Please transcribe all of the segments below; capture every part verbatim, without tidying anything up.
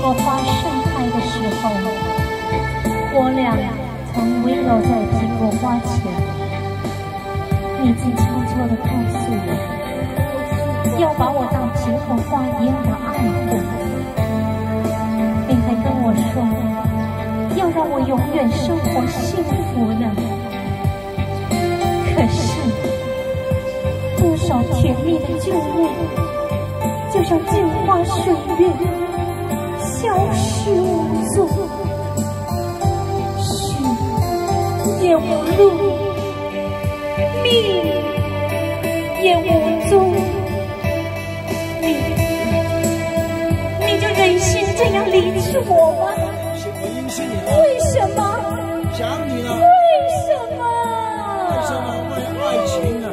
朵花盛开的时候，我俩曾围绕在苹果花前，你竟悄悄地告诉我，要把我当苹果花一样的爱护。你还跟我说，要让我永远生活幸福呢。可是，多少甜蜜的旧梦，就像镜花水月，消失无踪。是也无路，命也无踪。你，你就忍心这样离弃我吗？ 我应是你了。 为什么？ 想你了。 为什么？ 为什么？为爱情啊！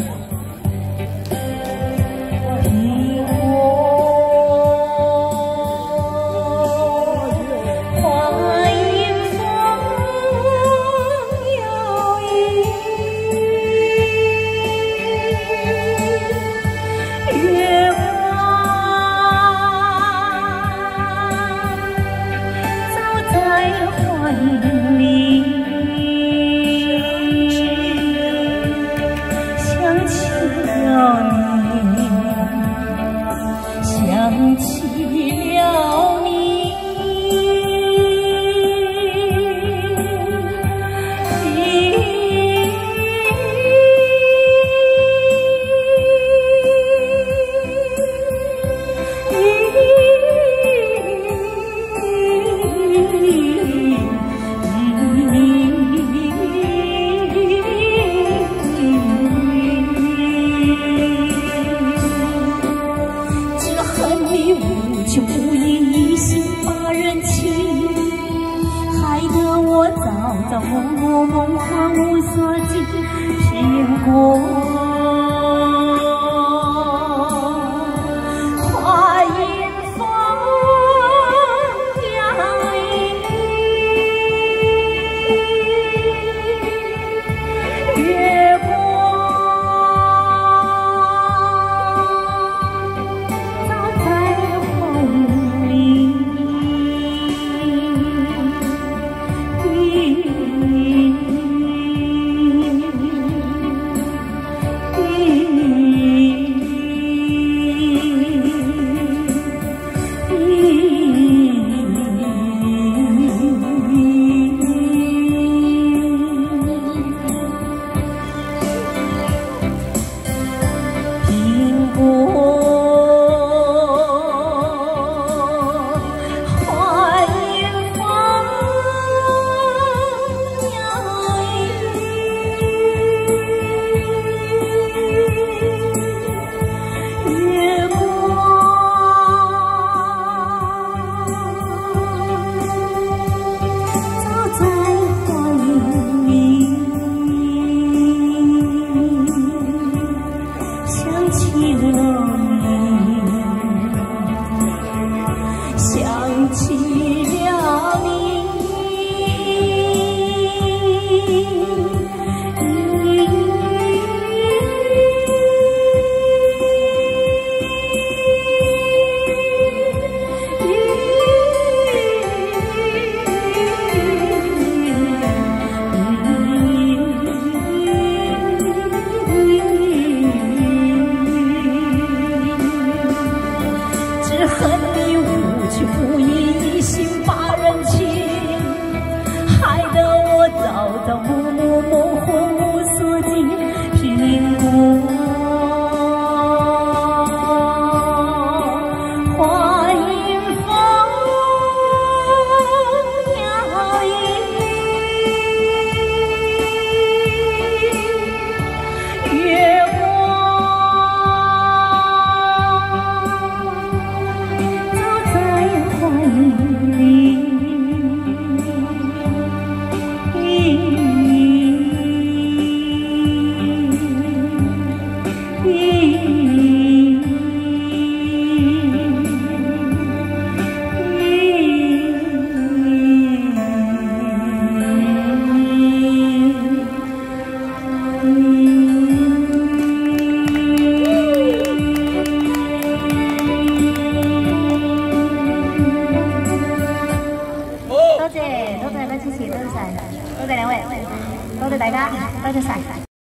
想起了你，就无因一心把人欺，害得我早早梦梦梦话无所寄。苹果花迎风摇曳，月光想起了你， 谢多谢大家支持，多謝晒，多謝兩位，多謝大家，多謝晒。